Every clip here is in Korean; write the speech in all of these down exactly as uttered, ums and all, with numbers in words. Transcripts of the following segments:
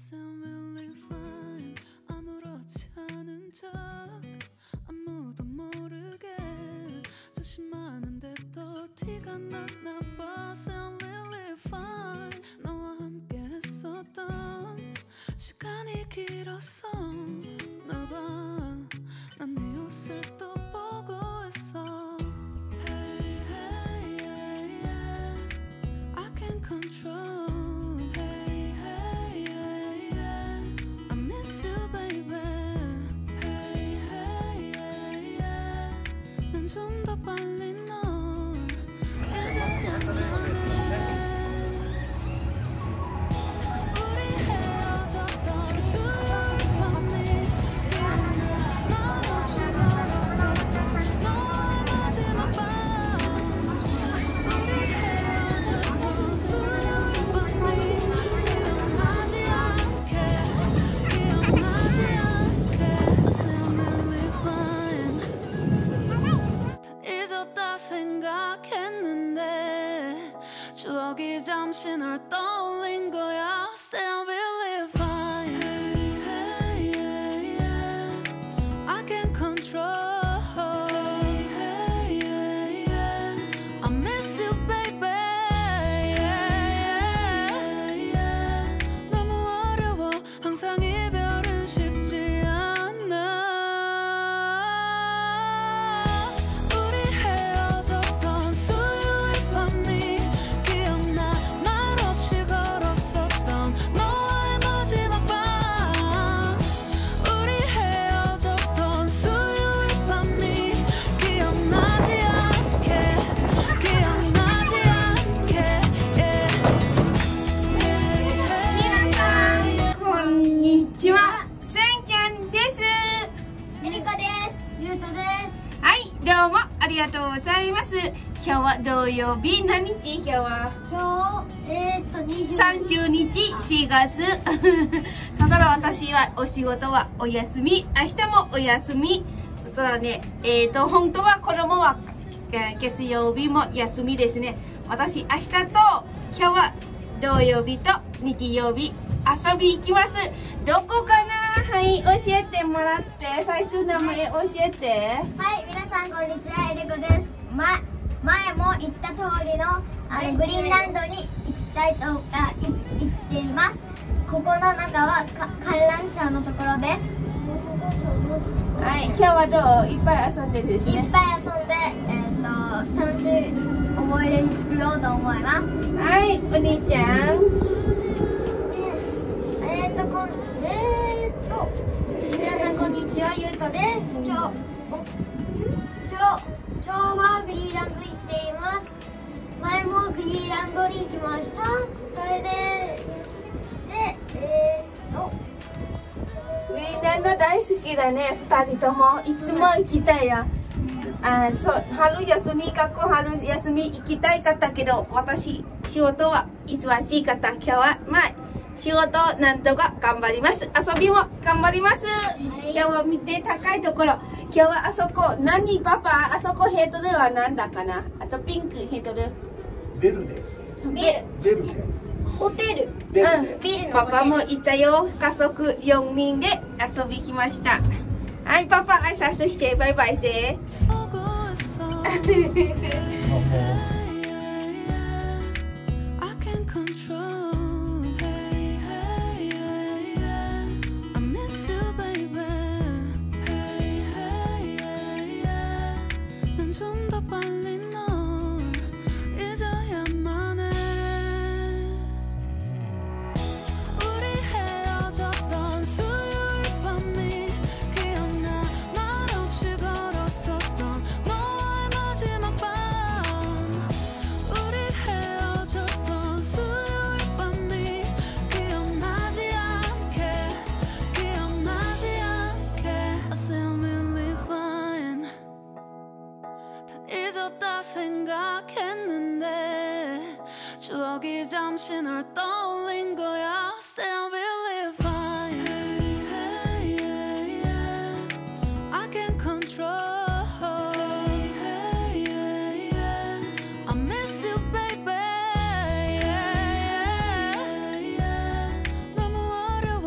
sound really fine. 아무렇지 않은 척 아무도 모르게 조심하는데 또 티가 났나 봐. Sound really fine. 너와 함께 했었던 시간이 길었어. 나 봐, 난 네 옷을 또 보고 있어. Hey, hey, yeah, yeah. I can't control. Hey, hey, yeah, yeah. I miss you, baby. Hey, hey, yeah, yeah. 난 좀 더 빨리 널 잊어야만 해. 우리 헤어졌던 수요일 밤이 기억나. 넌 없이 걸었었던 너의 마지막 밤. 우리 헤어졌던 수요일 밤이 기억나지 않게 기억나지 않게. I sound really fine. 다 잊었다 생각했는데 추억이 잠시 널 떠올린 거야. Sound really fine. Hey, hey, yeah, yeah. I can't control. Hey, hey, yeah, yeah. I miss you, baby. Yeah, yeah, yeah. 너무 어려워. 항상 이별은 쉽지 않아. 우리 헤어졌던 수요일 밤이 기억나. 말 없이 걸었었던 너와의 마지막 밤. 우리 헤어졌던 수요일 밤이 기억나지 않게 기억나지 않게. Yeah. こんにちは、スンちゃんです。 エリコです。ゆうとです。 はい、どうもありがとうございます。今日は土曜日、何日？今日は今日、えー、っと、にじゅう。 さんじゅうにちしがつ。だから私はお仕事はお休み、明日もお休み。そしたらね、えーと、本当は子供はえー月曜日も休みですね。私、明日と今日は土曜日と日曜日遊び行きます。どこかな？はい、教えてもらって、最初名前教えて。 はい、皆さんこんにちは、エリコです。ま、前も言った通りの、あの、グリーンランドに行きたいと、あ、い、行っています。ここの中は、か、観覧車のところです。 はい、今日はどう？いっぱい遊んでるですね。 いっぱい遊んで、えー、っと、楽しい思い出に作ろうと思います。 はい、お兄ちゃん。 えー、っと、こん、えー、っと、皆さんこんにちは、ゆうとです。今日、お今日、今日はグリーランド行っています。前もグリーランドに行きました。それで、で、えー、っと、 ウィンランド大好きだね、二人とも。いつも行きたいよ。あ、そう、春休み、学校春休み行きたいかったけど、私、仕事は忙しいかった。今日は、まあ、仕事なんとか頑張ります。遊びも頑張ります。今日は見て、高いところ。今日はあそこ、何パパ、あそこヘッドでは何だかな。あとピンクヘッドで。 ベルデ。 ビベルデ。 ル、ホテル、 ベルデ。 うん、 ビルのパパもいたよ。家族よにんで遊び来ました。はい、パパ挨拶してバイバイして。 보고 있어. I can't control. Hey, hey, yeah, yeah. I miss you, baby. Hey, hey, yeah, yeah. 난 좀 더 빨리 널 잊어야만 해. 우리 헤어졌던 수요일 밤이 기억나. 말 없이 걸었었던 너와의 마지막 밤. 우리 헤어졌던 수요일 밤이 기억나지 않게 기억나지 않게. I sound really fine. 다 잊었다 생각했는데 추억이 잠시 널 떠올린 거야. Sound really fine. Hey, hey, yeah, yeah. I can't control. Hey, hey, yeah, yeah. I miss you, baby. Yeah, yeah, yeah. 너무 어려워.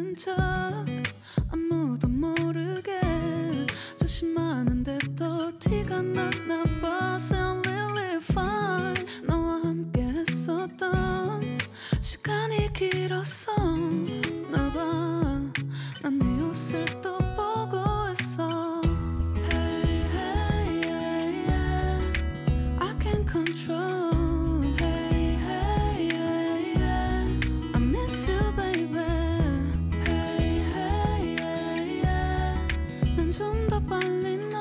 본 적 아무도 모르게 조심하는데 또 티가 났나 봐. Sound really fine. 너와 함께 했었던 시간이 길었어. 나 봐, 난 네 옷을 또 보고 있어. Hey, hey, yeah, yeah. I can't control. Hey, hey, yeah, yeah. I miss you, baby. Hey, hey, yeah, yeah. 난 좀 더 빨리 널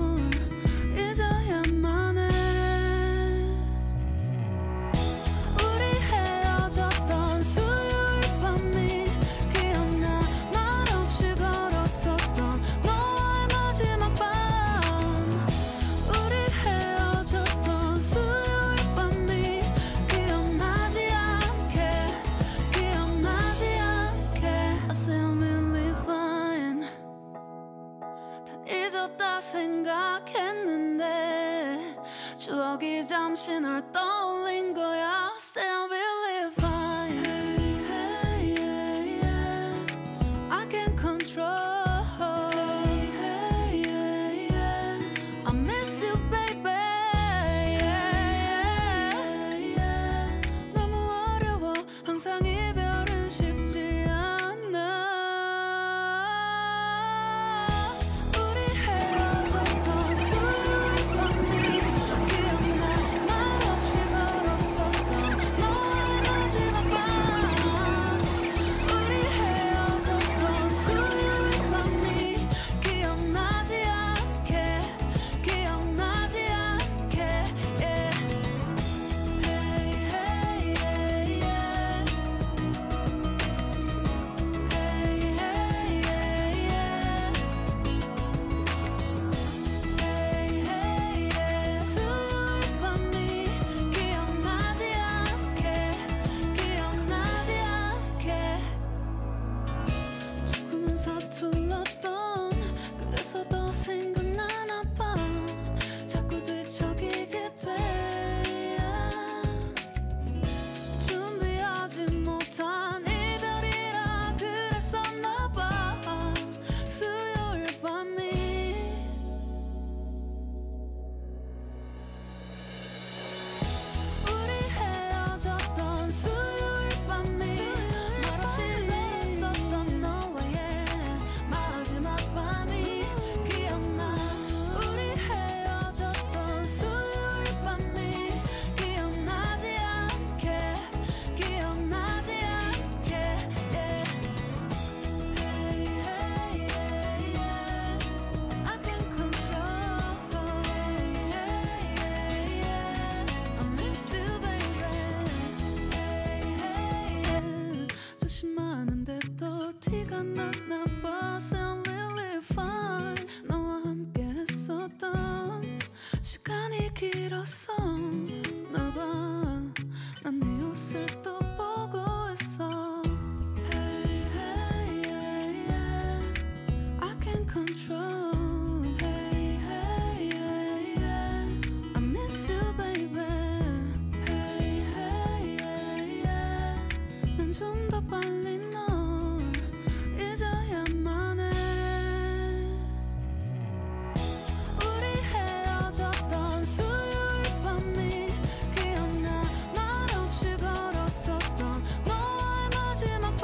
잊어야만 해. 우리 헤어졌던 수요일 밤이 기억나. 말없이 걸었었던 너와의 마지막 밤. 우리 헤어졌던 수요일 밤이 기억나지 않게, 기억나지 않게. I say I'm really fine. 다 잊었다 생각했는데 추억이 잠시 널 떠올린 거야. Say I'm really fine. Hey, hey, yeah, yeah. I can't control. Hey, hey, yeah, yeah. I miss you, baby. Yeah, yeah, yeah. 너무 어려워. 항상 이별은 쉽지 않아. 우리 헤어졌던 수요일 밤이 기억나. 말없이 걸었었던 너와의 마지막 밤. 우리 헤어졌던 수요일 밤이 기억나지 않게, 기억나지 않게. Yeah. Hey, hey, yeah, yeah. Hey, hey, yeah, yeah. Hey, hey, yeah. 수요일 밤이 기억나지 않게, 기억나지 않게. 조금은 서툴렀던 그래서 더 생각나나 봐. 자꾸 뒤척이게 돼. 준비하지 못한 이별이라 그랬었나 봐. 수요일 밤이. 우리 헤어졌던 수요일 밤이 말없이 걸었었던 너와의 마지막 밤이 기억나. 우리 헤어졌던 수요일 밤이 기억나지 않게, 기억나지 않게. Yeah. Hey, hey, yeah, yeah. I can't control. Hey, hey, yeah, yeah. I miss you, baby. Hey, hey, yeah. 조심하는데 또 티가 났나 봐. Sound really fine. 너와 함께 했었던 시간이 길었어. 나 봐, 난 네 옷을 또 보고 있어. Hey, hey, yeah, yeah. I can't control. Hey, hey, yeah, yeah. I miss you, baby. Hey, hey, yeah, yeah. 난 좀 더 빨리 널 잊어야만 해. 우리 헤어졌던 수요일 밤이 기억나. 말없이 걸었었던 너와의 마지막 밤.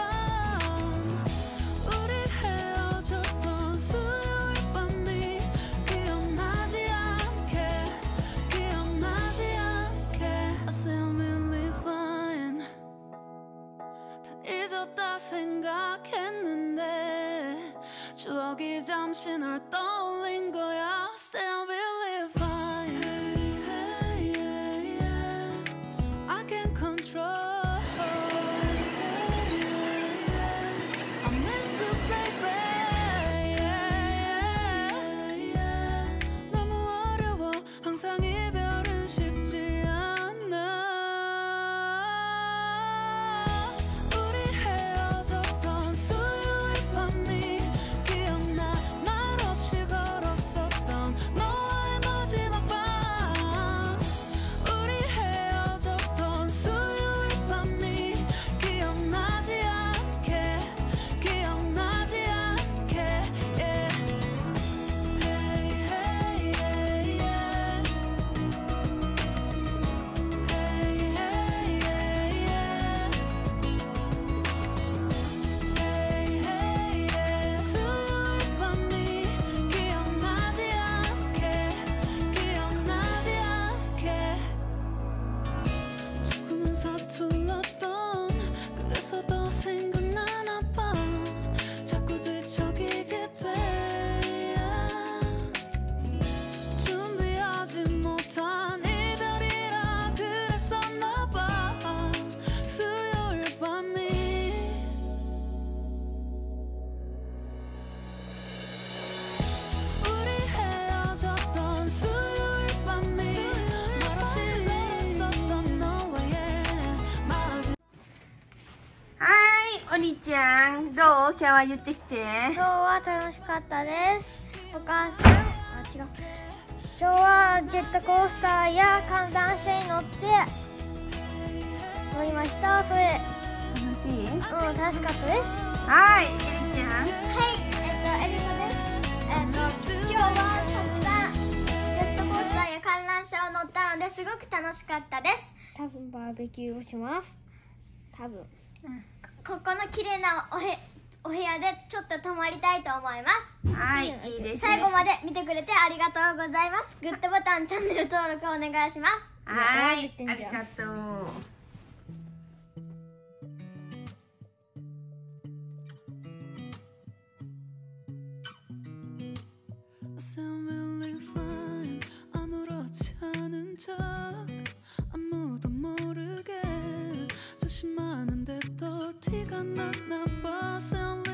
우리 헤어졌던 수요일 밤이 기억나지 않게, 기억나지 않게. I say I'm really fine. 다 잊었다 생각했는데 추억이 잠시 널 떠올린 거야. Say I'm really fine. Hey, hey, yeah, yeah. I can't control. Hey, yeah, yeah. I miss you, baby. Yeah, yeah, yeah. 너무 어려워. 항상 이별은 쉽지 않아. 우리 헤어졌던 수요일 밤이 기억나. 말없이 걸었었던 ちゃんどう？今日は言ってきて。 今日は楽しかったです。お母さん、あ、違う。今日はジェットコースターや観覧車に乗って乗りました。それ楽しい？ うん、楽しかったです。 はい、エリちゃん。 はい、えっとエリサです。えっと今日はたくさんジェットコースターや観覧車を乗ったのですごく楽しかったです。多分バーベキューをします。多分、うん、ここの綺麗なおへお部屋でちょっと泊まりたいと思います。 はい、いいですね。 最後まで見てくれてありがとうございます。グッドボタン、チャンネル登録お願いします。 はい、ありがとう。 조심하는데 또 티가 나나 봐.